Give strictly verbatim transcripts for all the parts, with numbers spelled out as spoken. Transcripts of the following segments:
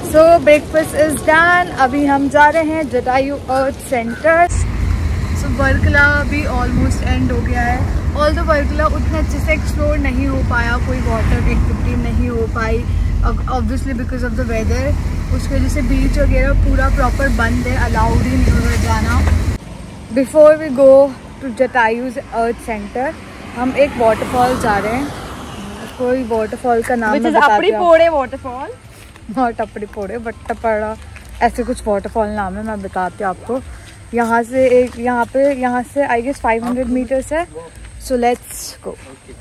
So breakfast is done. अभी हम जा रहे हैं Jatayu earth centre. So Varkala भी ऑलमोस्ट एंड हो गया है। ऑल द वर्कला उतना अच्छे से एक्सप्लोर नहीं हो पाया, कोई वाटर एक्टिविटी नहीं हो पाई obviously because of the weather. उसकी वजह से बीच वगैरह पूरा प्रॉपर बंद है, अलाउड ही नहीं हो जाना। Before we go to Jatayu earth centre हम एक वाटरफॉल जा रहे हैं। कोई वाटरफॉल का नाम मैं बताती हूँ। पोड़े वाटरफॉल, नॉट अपड़ी पोड़े बट टपड़ा, ऐसे कुछ वाटरफॉल नाम है, मैं बताती हूँ आपको। यहाँ से एक यहाँ पे यहाँ से I guess five hundred metres है। So let's go.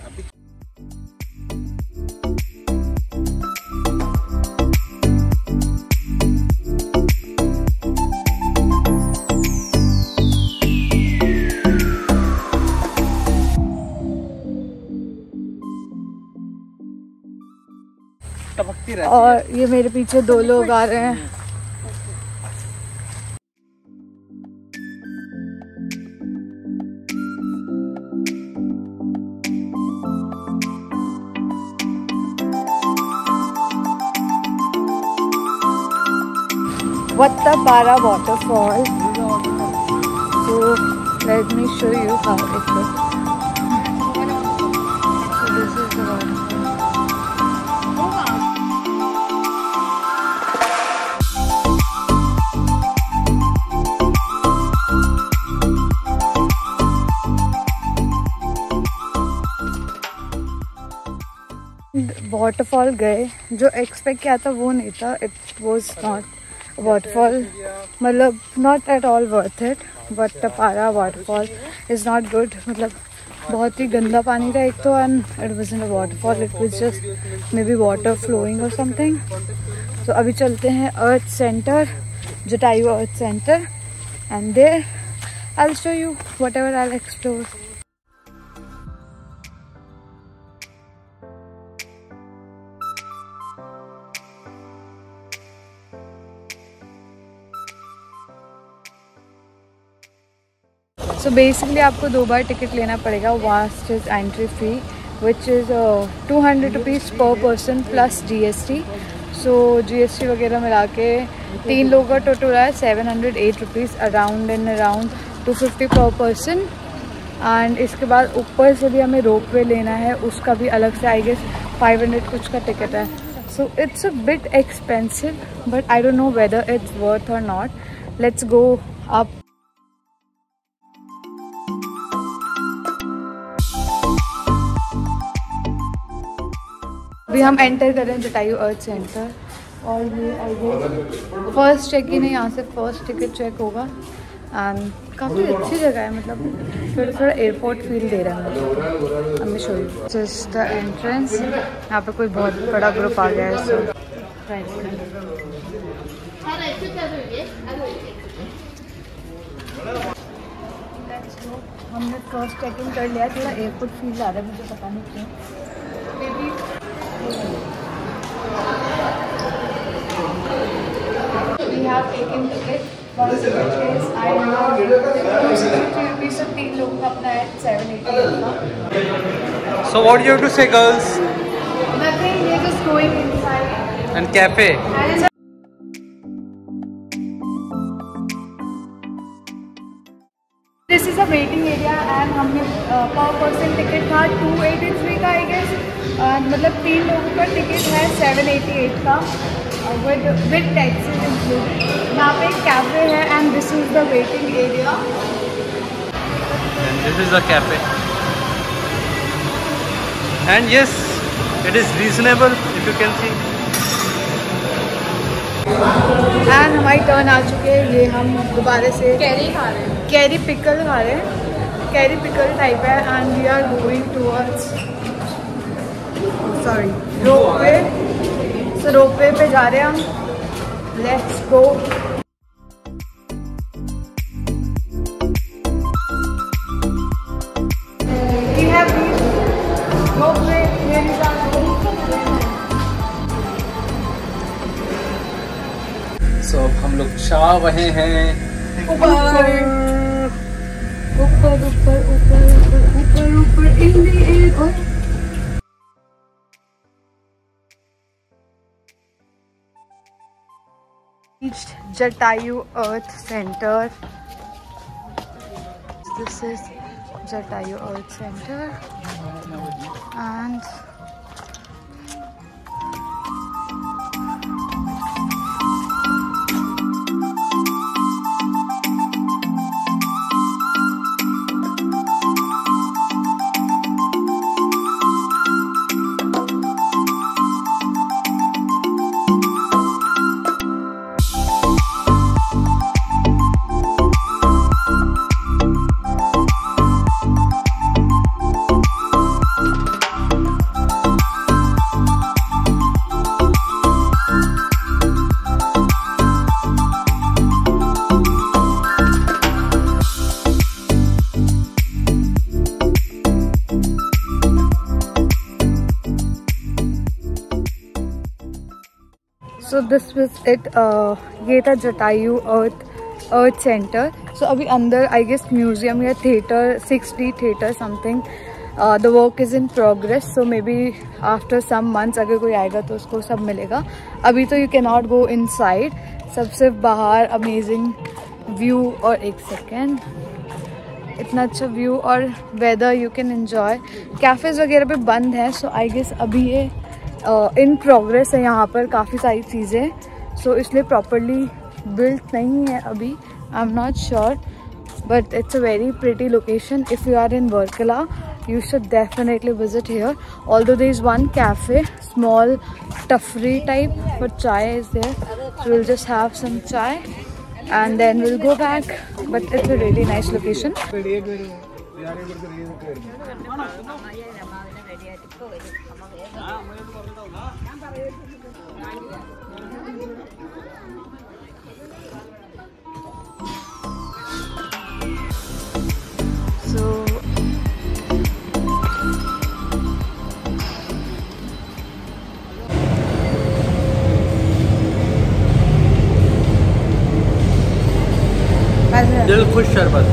और ये मेरे पीछे दो लोग आ रहे हैं। Wattapara waterfall. So let me show you how it looks. So this is the waterfall. Waterfall गए, जो एक्सपेक्ट किया था वो नहीं था। इट वॉज नॉट वाटरफॉल, मतलब not at all worth it. But टपारा वाटरफॉल इज़ नॉट गुड, मतलब बहुत ही गंदा पानी था एक तो, and it wasn't a waterfall, it was just maybe water flowing और समथिंग। तो अभी चलते हैं earth centre, Jatayu earth centre, and there I will show you whatever I will explore. So basically आपको दो बार टिकट लेना पड़ेगा। First is entry fee which is two hundred rupees per person plus GST. So GST वगैरह मिला के तीन लोगों का टोटल है seven hundred eight rupees, around and around two fifty per person. And इसके बाद ऊपर से भी हमें रोप वे लेना है, उसका भी अलग से आई गेस फाइव हंड्रेड कुछ का टिकट है। So it's a bit expensive but I don't know whether it's worth or not. Let's go up. अभी हम एंटर कर रहे हैं जटायु अर्थ सेंटर, और ये I guess first check in है, यहाँ से फर्स्ट टिकट चेक होगा। एंड काफ़ी अच्छी जगह है, मतलब थोड़ा थोड़ा एयरपोर्ट फील दे रहा है। हमें show you just the entrance. यहाँ पे कोई बहुत बड़ा ग्रुप आ गया है। सो हमने फर्स्ट चेक इन कर लिया। थोड़ा एयरपोर्ट फील आ रहा है, मुझे पता नहीं क्यों। Maybe we have taken ticket. One ticket is I have fifty rupees of तीन लोगों का अपना है seven eighty का। So what do you have to say, girls? Nothing. We are just going inside. And cafe. And this is a waiting area and हमने per person ticket था two eighty three का I guess, मतलब तीन लोगों का ticket है seven eighty eight का with with taxes included. यहाँ पे एक कैफे है and this is the waiting area. This is the cafe. And yes, it is reasonable if you can see. And हमारी टर्न आ चुके हैं। ये हम दोबारा से कैरी खा रहे हैं, कैरी पिकल खा रहे हैं। कैरी पिकल टाइप है and we are going towards sorry ropeway. So ropeway पे जा रहे हैं हम। Let's go. We have ropeway. Here is our So अब हम लोग जा रहे हैं ऊपर ऊपर ऊपर ऊपर ऊपर ऊपर इन द एयर। और Jatayu Earth Center. This is Jatayu Earth Center, and so this was it. uh, ये था जटायु अर्थ अर्थ सेंटर. सो अभी अंदर आई गेस म्यूजियम या theatre, six D theatre something, the work is in progress. So maybe after some months अगर कोई आएगा तो उसको सब मिलेगा. अभी तो you can not go inside, सब सिर्फ बाहर. अमेजिंग व्यू, और एक सेकेंड, इतना अच्छा व्यू और weather you can enjoy. Cafes वगैरह भी बंद है. सो आई गेस अभी ये इन uh, प्रोग्रेस है यहाँ पर काफ़ी सारी चीज़ें. सो so, इसलिए प्रॉपरली बिल्ट नहीं है अभी. I am not sure, but it's a very pretty location. If you are in Varkala, you should definitely visit here. Although there is one cafe, small tafri type, for chai is there, so we'll just have some chai and then we'll go back. But it's a really nice location. So दिल खुश शरबत.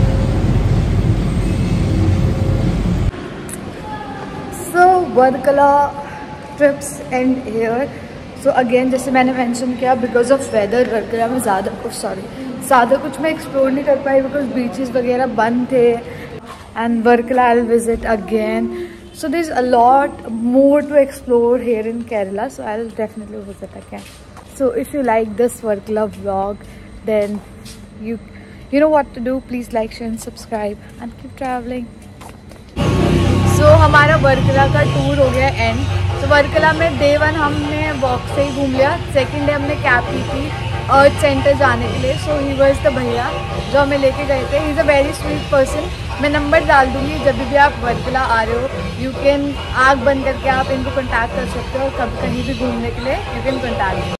So Varkala trips and here. So again जैसे मैंने mention किया, because of weather Varkala में ज़्यादा sorry ज़्यादा कुछ मैं एक्सप्लोर नहीं कर पाई बिकॉज बीचेस वगैरह बंद थे. And Varkala I will visit again. So there is a lot more to explore here in Kerala. So I will definitely visit again. So if you like this Varkala vlog, then you you know what to do. Please like, share and subscribe and keep traveling. So हमारा वर्कला का tour हो गया and. तो वर्कला में day one हमने walk से ही घूम लिया. सेकेंड डे हमने कैब की थी अर्थ सेंटर जाने के लिए. सो ही वाज द भैया जो हमें लेके गए थे. He is a very sweet person. मैं नंबर डाल दूँगी. जब भी आप वर्कला आ रहे हो, यू कैन आँख बंद करके आप इनको कॉन्टैक्ट कर सकते हो. और कभी कहीं भी घूमने के लिए यू कैन कॉन्टैक्ट.